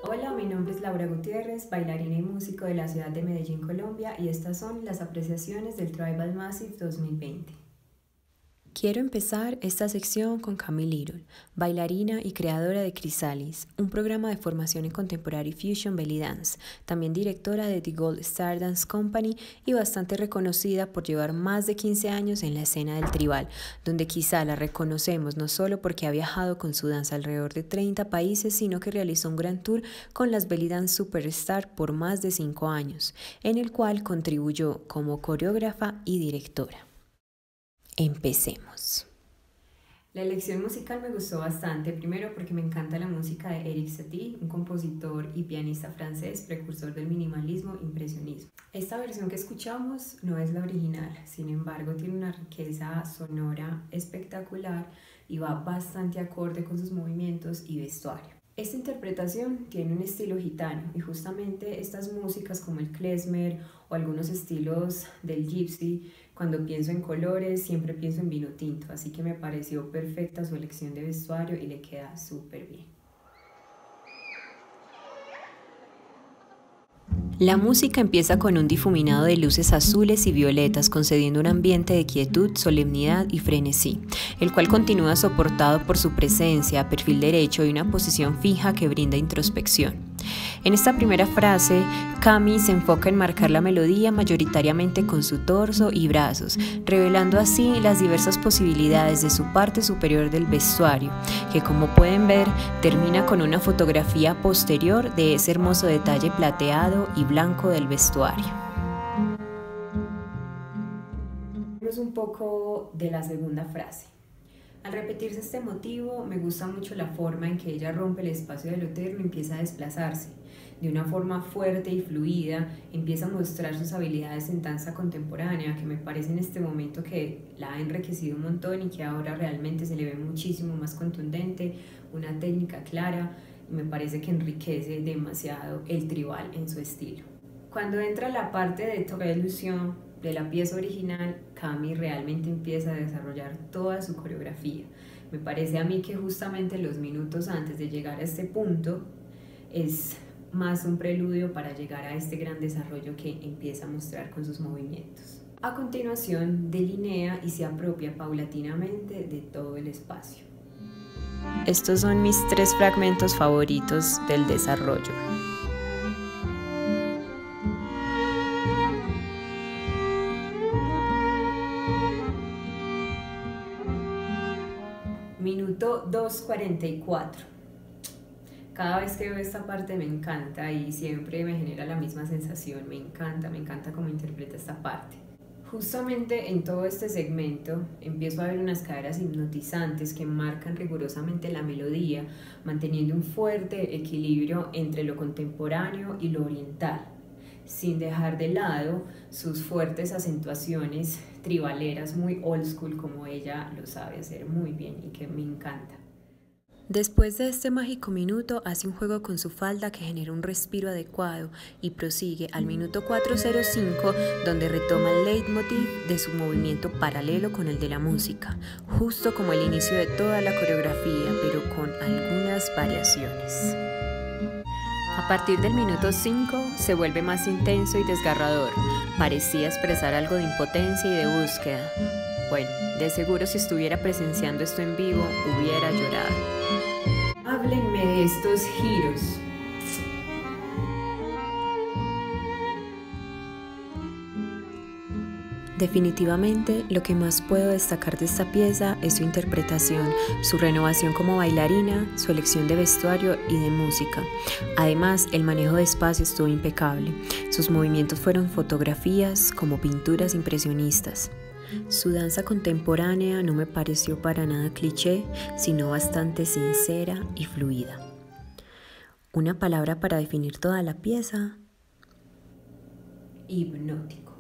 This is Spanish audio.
Hola, mi nombre es Laura Gutiérrez, bailarina y músico de la ciudad de Medellín, Colombia, y estas son las apreciaciones del Tribal Massive 2020. Quiero empezar esta sección con Cami Little, bailarina y creadora de Chrysalis, un programa de formación en Contemporary Fusion Belly Dance, también directora de The Gold Star Dance Company y bastante reconocida por llevar más de 15 años en la escena del tribal, donde quizá la reconocemos no solo porque ha viajado con su danza alrededor de 30 países, sino que realizó un gran tour con las Belly Dance Superstar por más de 5 años, en el cual contribuyó como coreógrafa y directora. Empecemos. La elección musical me gustó bastante, primero porque me encanta la música de Eric Satie, un compositor y pianista francés, precursor del minimalismo e impresionismo. Esta versión que escuchamos no es la original, sin embargo tiene una riqueza sonora espectacular y va bastante acorde con sus movimientos y vestuario. Esta interpretación tiene un estilo gitano y justamente estas músicas como el klezmer o algunos estilos del gypsy, cuando pienso en colores siempre pienso en vino tinto, así que me pareció perfecta su elección de vestuario y le queda súper bien. La música empieza con un difuminado de luces azules y violetas, concediendo un ambiente de quietud, solemnidad y frenesí, el cual continúa soportado por su presencia, perfil derecho y una posición fija que brinda introspección. En esta primera frase, Cami se enfoca en marcar la melodía mayoritariamente con su torso y brazos, revelando así las diversas posibilidades de su parte superior del vestuario, que como pueden ver, termina con una fotografía posterior de ese hermoso detalle plateado y blanco del vestuario. Hablemos un poco de la segunda frase. Al repetirse este motivo, me gusta mucho la forma en que ella rompe el espacio de lo eterno y empieza a desplazarse. De una forma fuerte y fluida, empieza a mostrar sus habilidades en danza contemporánea, que me parece en este momento que la ha enriquecido un montón y que ahora realmente se le ve muchísimo más contundente, una técnica clara, y me parece que enriquece demasiado el tribal en su estilo. Cuando entra la parte de Torre-Illusion de la pieza original, Cami realmente empieza a desarrollar toda su coreografía. Me parece a mí que justamente los minutos antes de llegar a este punto es más un preludio para llegar a este gran desarrollo que empieza a mostrar con sus movimientos. A continuación, delinea y se apropia paulatinamente de todo el espacio. Estos son mis 3 fragmentos favoritos del desarrollo. Minuto 2:44. Cada vez que veo esta parte me encanta y siempre me genera la misma sensación, me encanta cómo interpreta esta parte. Justamente en todo este segmento empiezo a ver unas caderas hipnotizantes que marcan rigurosamente la melodía, manteniendo un fuerte equilibrio entre lo contemporáneo y lo oriental, sin dejar de lado sus fuertes acentuaciones tribaleras muy old school como ella lo sabe hacer muy bien y que me encanta. Después de este mágico minuto hace un juego con su falda que genera un respiro adecuado y prosigue al minuto 4:05 donde retoma el leitmotiv de su movimiento paralelo con el de la música, justo como el inicio de toda la coreografía pero con algunas variaciones. A partir del minuto 5 se vuelve más intenso y desgarrador, parecía expresar algo de impotencia y de búsqueda. Bueno, de seguro si estuviera presenciando esto en vivo hubiera llorado. Háblenme de estos giros. Definitivamente, lo que más puedo destacar de esta pieza es su interpretación, su renovación como bailarina, su elección de vestuario y de música. Además, el manejo de espacio estuvo impecable. Sus movimientos fueron fotografías como pinturas impresionistas. Su danza contemporánea no me pareció para nada cliché, sino bastante sincera y fluida. Una palabra para definir toda la pieza: hipnótico.